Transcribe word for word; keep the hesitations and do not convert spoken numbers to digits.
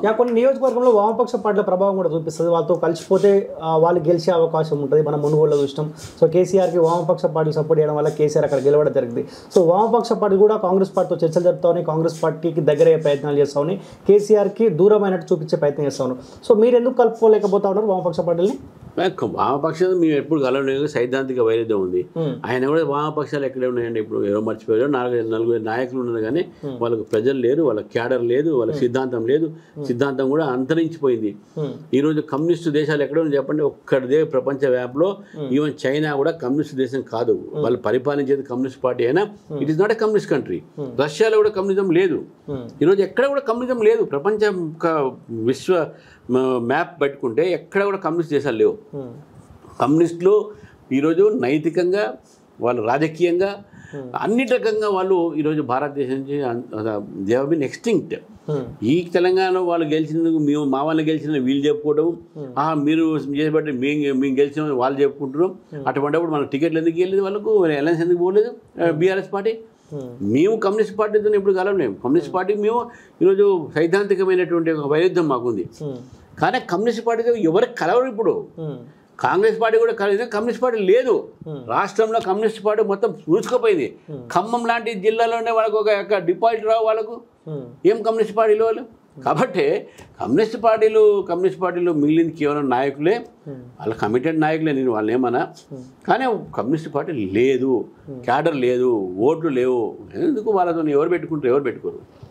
Yeah కొన్ని నియోజకవర్గంలో వామపక్ష పార్టీల ప్రభావం కూడా చూపిస్తుంది. వాళ్ళతో కలిసిపోతే వాళ్ళు గెలిచే అవకాశం ఉంటుంది. మనం మునుగోడులో చూసినాం. సో కేసీఆర్కి వామపక్ష పార్టీలు సపోర్ట్ చేయడం వల్ల కేసీఆర్ అక్కడ గెలవడం జరిగింది. సో వామపక్ష పార్టీ కూడా కాంగ్రెస్ పార్టీతో చర్చలు జరుపుతామని, కాంగ్రెస్ పార్టీకి దగ్గరయ్యే ప్రయత్నాలు చేస్తామని, కేసీఆర్కి దూరమైనట్టు చూపించే ప్రయత్నం చేస్తా ఉన్నారు. సో మీరు ఎందుకు కలుపుకోలేకపోతా ఉన్నారు వామపక్ష పార్టీని? వామపక్షం మేము ఎప్పుడు కలవలేదు. సైద్ధాంతిక వైరుధ్యం ఉంది. ఆయన కూడా వామపక్షాలు ఎక్కడే ఉన్నాయండి. ఇప్పుడు ఎవరో మర్చిపోయారు. నాలుగు నలుగురు నాయకులు ఉన్నారు కానీ వాళ్ళకు ప్రజలు లేరు, వాళ్ళ క్యాడర్ లేదు, వాళ్ళ సిద్ధాంతం లేదు. సిద్ధాంతం కూడా అంతరించిపోయింది. ఈరోజు కమ్యూనిస్టు దేశాలు ఎక్కడో చెప్పండి, ఒక్కడిదే ప్రపంచ వ్యాప్లో. ఈవెన్ చైనా కూడా కమ్యూనిస్ట్ దేశం కాదు. వాళ్ళు పరిపాలించేది కమ్యూనిస్ట్ పార్టీ అయినా it is not a communist country. రష్యాలో కూడా కమ్యూనిజం లేదు. ఈరోజు ఎక్కడ కూడా కమ్యూనిజం లేదు. ప్రపంచ విశ్వ మ్యాప్ పెట్టుకుంటే ఎక్కడ కూడా కమ్యూనిస్ట్ దేశాలు లేవు. కమ్యూనిస్టులు ఈరోజు నైతికంగా, వాళ్ళు రాజకీయంగా, అన్ని రకంగా వాళ్ళు ఈరోజు భారతదేశం నుంచి దే హావ్ బీన్ ఎక్స్టింక్ట్. ఈ తెలంగాణలో వాళ్ళు గెలిచినందుకు మేము మా వాళ్ళు గెలిచిన వీళ్ళు చెప్పుకోవడం, మీరు చేసేబట్టి మేము మేము గెలిచిన వాళ్ళు చెప్పుకుంటున్నాం. అటువంటిప్పుడు మనకు టికెట్లు ఎందుకు వెళ్ళలేదు, వాళ్ళకు అలయన్స్ ఎందుకు పోలేదు బీఆర్ఎస్ పార్టీ? మేము కమ్యూనిస్ట్ పార్టీతో ఎప్పుడు కలవలేము. కమ్యూనిస్ట్ పార్టీ మేము ఈరోజు సైద్ధాంతికమైనటువంటి ఒక వైరుధ్యం మాకుంది. కానీ కమ్యూనిస్ట్ పార్టీతో ఎవరికి కలవరు. ఇప్పుడు కాంగ్రెస్ పార్టీ కూడా కలిసి కమ్యూనిస్ట్ పార్టీ లేదు. రాష్ట్రంలో కమ్యూనిస్ట్ పార్టీ మొత్తం చూసుకుపోయింది. ఖమ్మం లాంటి జిల్లాలోనే వాళ్ళకు ఒక డిపాజిట్ రావు వాళ్ళకు. ఏం కమ్యూనిస్ట్ పార్టీలో వాళ్ళు? కాబట్టి కమ్యూనిస్ట్ పార్టీలు కమ్యూనిస్ట్ పార్టీలో మిగిలింది కేవలం నాయకులే. వాళ్ళ కమిటెడ్ నాయకులే, నేను వాళ్ళని ఏమన్నా. కానీ కమ్యూనిస్ట్ పార్టీ లేదు, క్యాడర్ లేదు, ఓట్లు లేవు. ఎందుకు వాళ్ళతో ఎవరు పెట్టుకుంటారు? ఎవరు పెట్టుకోరు.